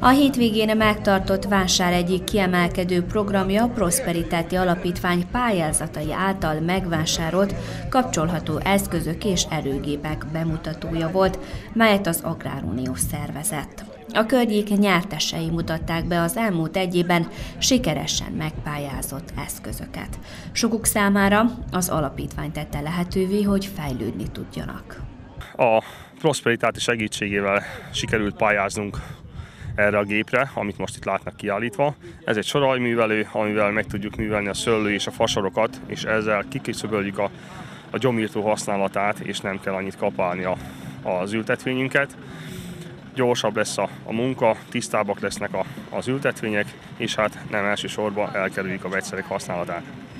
A hétvégén megtartott vásár egyik kiemelkedő programja a Prosperitáti Alapítvány pályázatai által megvásárolt kapcsolható eszközök és erőgépek bemutatója volt, melyet az Agrárunió szervezett. A környék nyertesei mutatták be az elmúlt egy évben sikeresen megpályázott eszközöket. Sokuk számára az alapítvány tette lehetővé, hogy fejlődni tudjanak. A Prosperitáti segítségével sikerült pályáznunk erre a gépre, amit most itt látnak kiállítva. Ez egy sorajművelő, amivel meg tudjuk művelni a szőlő és a fasorokat, és ezzel kiküszöböljük a gyomírtó használatát, és nem kell annyit kapálni az ültetvényünket. Gyorsabb lesz a munka, tisztábbak lesznek az ültetvények, és hát nem elsősorban elkerüljük a vegyszerek használatát.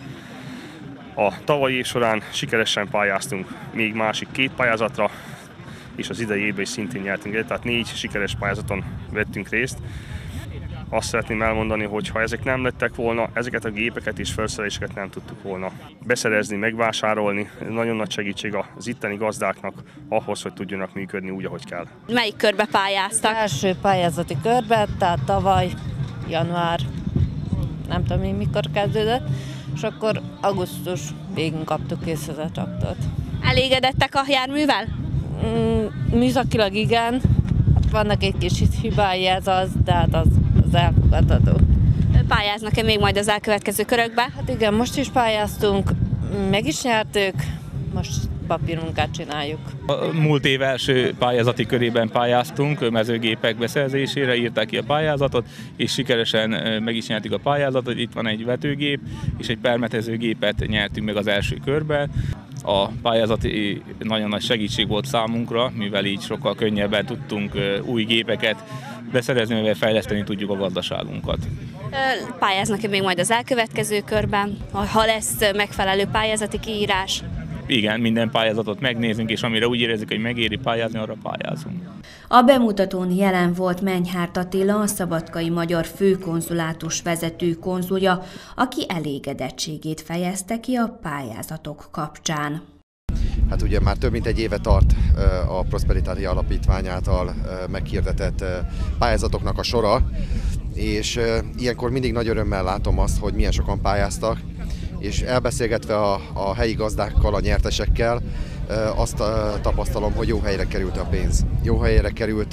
A tavalyi év során sikeresen pályáztunk még másik 2 pályázatra, és az idei évben is szintén nyertünk egyet, tehát 4 sikeres pályázaton vettünk részt. Azt szeretném elmondani, hogy ha ezek nem lettek volna, ezeket a gépeket és felszereléseket nem tudtuk volna beszerezni, megvásárolni. Ez nagyon nagy segítség az itteni gazdáknak ahhoz, hogy tudjanak működni úgy, ahogy kell. Melyik körbe pályáztak? Az első pályázati körbe, tehát tavaly január, nem tudom én mikor kezdődött, és akkor augusztus végén kaptuk kész az traktort. Elégedettek a járművel? Műszakilag igen, vannak egy kis hibái, ez az, de hát az elfogadható. Pályáznak-e még majd az elkövetkező körökbe? Hát igen, most is pályáztunk, meg is nyertük, most papírmunkát csináljuk. A múlt év első pályázati körében pályáztunk, mezőgépek beszerzésére írták ki a pályázatot, és sikeresen meg is nyertük a pályázatot. Itt van egy vetőgép, és egy permetezőgépet nyertünk meg az első körben. A pályázati nagyon nagy segítség volt számunkra, mivel így sokkal könnyebben tudtunk új gépeket beszerezni, mivel fejleszteni tudjuk a gazdaságunkat. Pályáznak-e még majd az elkövetkező körben, ha lesz megfelelő pályázati kiírás? Igen, minden pályázatot megnézünk, és amire úgy érezzük, hogy megéri pályázni, arra pályázunk. A bemutatón jelen volt Menyhárt Attila, a szabadkai magyar főkonzulátus vezető konzulja, aki elégedettségét fejezte ki a pályázatok kapcsán. Hát ugye már több mint egy éve tart a Prosperitáti Alapítvány által meghirdetett pályázatoknak a sora, és ilyenkor mindig nagy örömmel látom azt, hogy milyen sokan pályáztak, és elbeszélgetve a helyi gazdákkal, a nyertesekkel, azt tapasztalom, hogy jó helyre került a pénz. Jó helyre került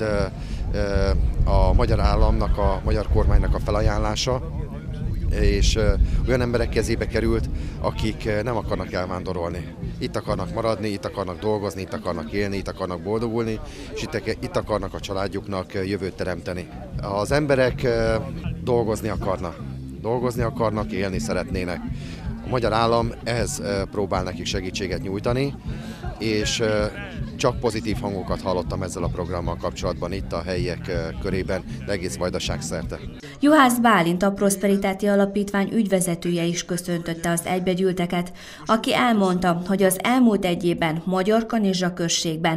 a magyar államnak, a magyar kormánynak a felajánlása, és olyan emberek kezébe került, akik nem akarnak elvándorolni. Itt akarnak maradni, itt akarnak dolgozni, itt akarnak élni, itt akarnak boldogulni, és itt akarnak a családjuknak jövőt teremteni. Az emberek dolgozni akarnak, élni szeretnének. A magyar állam ehhez próbál nekik segítséget nyújtani, és csak pozitív hangokat hallottam ezzel a programmal kapcsolatban itt a helyiek körében, de egész Vajdaság szerte. Juhász Bálint, a Prosperitáti Alapítvány ügyvezetője is köszöntötte az egybegyűlteket, aki elmondta, hogy az elmúlt egy évben Magyarkanizsa községben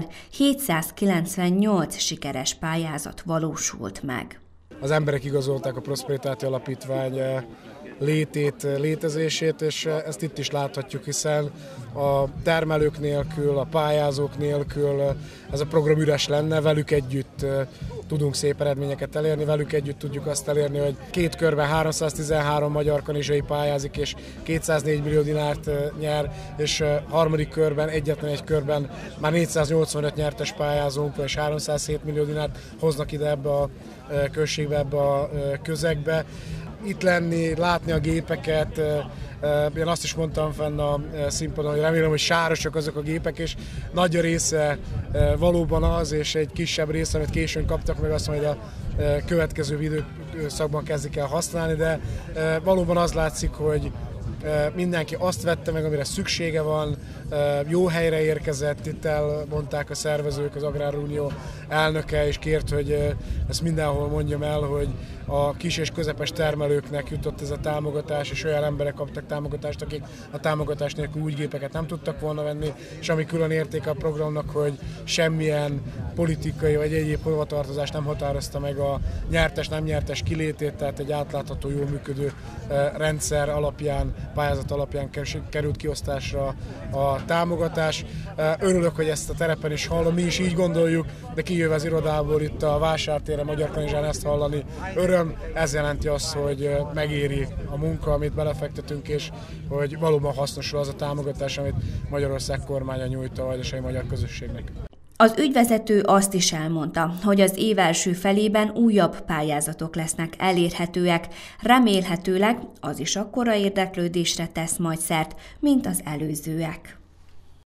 798 sikeres pályázat valósult meg. Az emberek igazolták a Prosperitáti Alapítvány létét, létezését, és ezt itt is láthatjuk, hiszen a termelők nélkül, a pályázók nélkül ez a program üres lenne, velük együtt tudunk szép eredményeket elérni, velük együtt tudjuk azt elérni, hogy 2 körben 313 magyar kanizsai pályázik, és 204 millió dinárt nyer, és harmadik körben, egyetlen egy körben már 485 nyertes pályázónk, és 307 millió dinárt hoznak ide ebbe a községbe, ebbe a közegbe. Itt lenni, látni a gépeket, én azt is mondtam fenn a színpadon, hogy remélem, hogy sárosak azok a gépek, és nagy a része valóban az, és egy kisebb része, amit későn kaptak meg, azt majd a következő időszakban kezdik el használni, de valóban az látszik, hogy mindenki azt vette meg, amire szüksége van, jó helyre érkezett, itt elmondták a szervezők, az Agrárunió elnöke, és kért, hogy ezt mindenhol mondjam el, hogy a kis és közepes termelőknek jutott ez a támogatás, és olyan emberek kaptak támogatást, akik a támogatás nélkül úgy gépeket nem tudtak volna venni, és ami külön értéke a programnak, hogy semmilyen politikai vagy egyéb hovatartozás nem határozta meg a nyertes-nem nyertes kilétét, tehát egy átlátható, jól működő rendszer alapján pályázat alapján került kiosztásra a támogatás. Örülök, hogy ezt a terepen is hallom, mi is így gondoljuk, de kijövő az irodából itt a Vásártéren, Magyarkanizsán ezt hallani öröm. Ez jelenti azt, hogy megéri a munka, amit belefektetünk, és hogy valóban hasznosul az a támogatás, amit Magyarország kormánya nyújt a vajdasági magyar közösségnek. Az ügyvezető azt is elmondta, hogy az év első felében újabb pályázatok lesznek elérhetőek, remélhetőleg az is akkora érdeklődésre tesz majd szert, mint az előzőek.